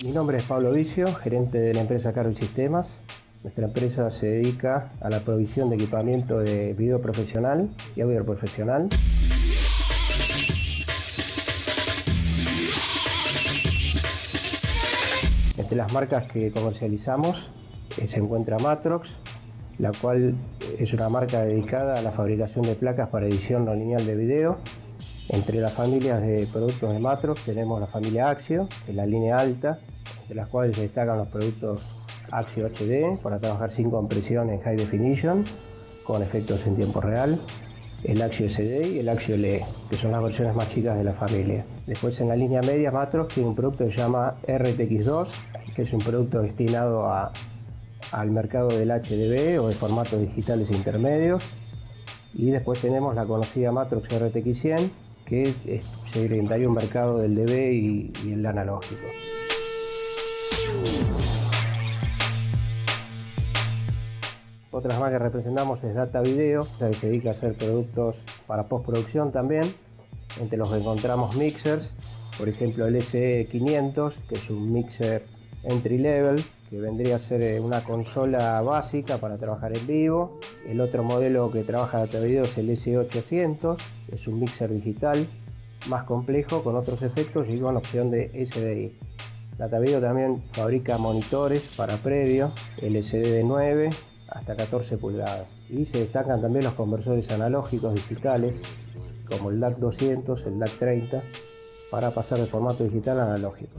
Mi nombre es Pablo Vicio, gerente de la empresa Carvi Sistemas. Nuestra empresa se dedica a la provisión de equipamiento de video profesional y audio profesional. Entre las marcas que comercializamos se encuentra Matrox, la cual es una marca dedicada a la fabricación de placas para edición no lineal de video. Entre las familias de productos de Matrox tenemos la familia Axio, que es la línea alta, de las cuales se destacan los productos Axio HD para trabajar sin compresión en High Definition con efectos en tiempo real, el Axio SD y el Axio LE, que son las versiones más chicas de la familia. Después, en la línea media, Matrox tiene un producto que se llama RTX2, que es un producto destinado al mercado del HDB o de formatos digitales intermedios. Y después tenemos la conocida Matrox RTX100, que se orientaría a un mercado del DB y el analógico. Otras marcas que representamos es Data Video, que se dedica a hacer productos para postproducción también. Entre los que encontramos mixers, por ejemplo el SE500, que es un mixer entry level, que vendría a ser una consola básica para trabajar en vivo. El otro modelo que trabaja Data Video es el SE800, que es un mixer digital más complejo con otros efectos y con opción de SDI. Data Video también fabrica monitores para previo, LCD de 9 hasta 14 pulgadas, y se destacan también los conversores analógicos digitales como el DAC 200, el DAC 30 para pasar de formato digital a analógico.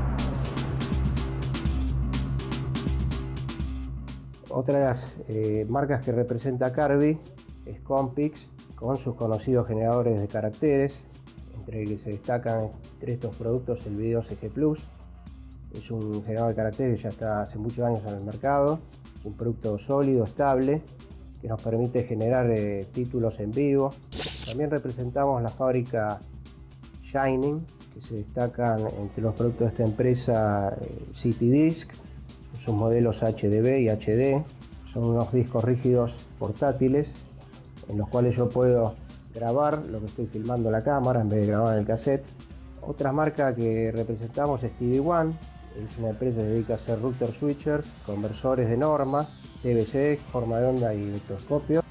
Otras marcas que representa Carvi es Compix, con sus conocidos generadores de caracteres, entre que se destacan entre estos productos el Video CG Plus. Es un generador de caracteres que ya está hace muchos años en el mercado, es un producto sólido, estable, que nos permite generar títulos en vivo. También representamos la fábrica Shining, que se destacan entre los productos de esta empresa CityDisc, sus modelos HDB y HD. Son unos discos rígidos portátiles en los cuales yo puedo grabar lo que estoy filmando en la cámara en vez de grabar en el cassette. Otra marca que representamos es TV One, es una empresa que se dedica a hacer router switchers, conversores de norma, TVC, forma de onda y vectorscopio.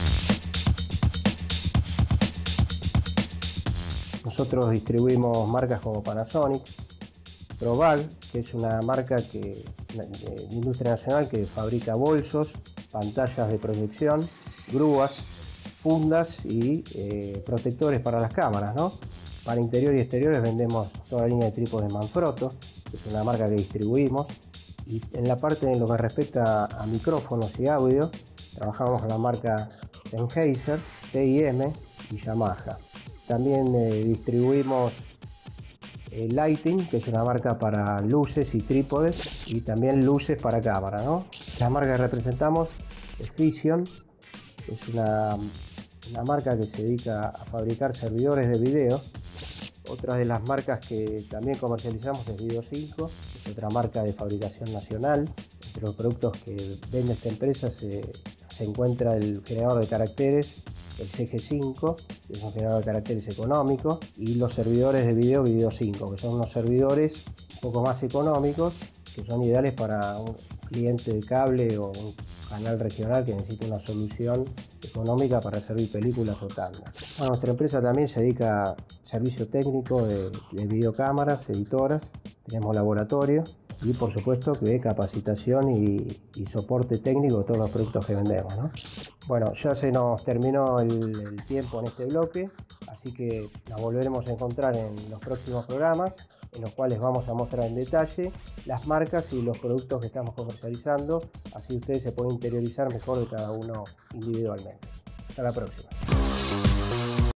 Nosotros distribuimos marcas como Panasonic, Provag, que es una marca de industria nacional que fabrica bolsos, pantallas de proyección, grúas, fundas y protectores para las cámaras, ¿no? Para interior y exteriores vendemos toda la línea de trípodes Manfrotto, que es una marca que distribuimos. Y en la parte en lo que respecta a micrófonos y audio, trabajamos con la marca Sennheiser, TIM y Yamaha. También distribuimos Lighting, que es una marca para luces y trípodes, y también luces para cámara, ¿no? La marca que representamos es Vision, es una marca que se dedica a fabricar servidores de video. Otra de las marcas que también comercializamos es Video 5, es otra marca de fabricación nacional. Entre los productos que vende esta empresa se encuentra el generador de caracteres, el CG5, que es un generador de caracteres económico, y los servidores de video Video 5, que son unos servidores un poco más económicos, que son ideales para un cliente de cable o un canal regional que necesita una solución económica para servir películas o tandas. Bueno, nuestra empresa también se dedica a servicio técnico de videocámaras, editoras, tenemos laboratorio y por supuesto que capacitación y soporte técnico de todos los productos que vendemos, ¿no? Bueno, ya se nos terminó el tiempo en este bloque, así que nos volveremos a encontrar en los próximos programas, en los cuales vamos a mostrar en detalle las marcas y los productos que estamos comercializando, así ustedes se pueden interiorizar mejor de cada uno individualmente. Hasta la próxima.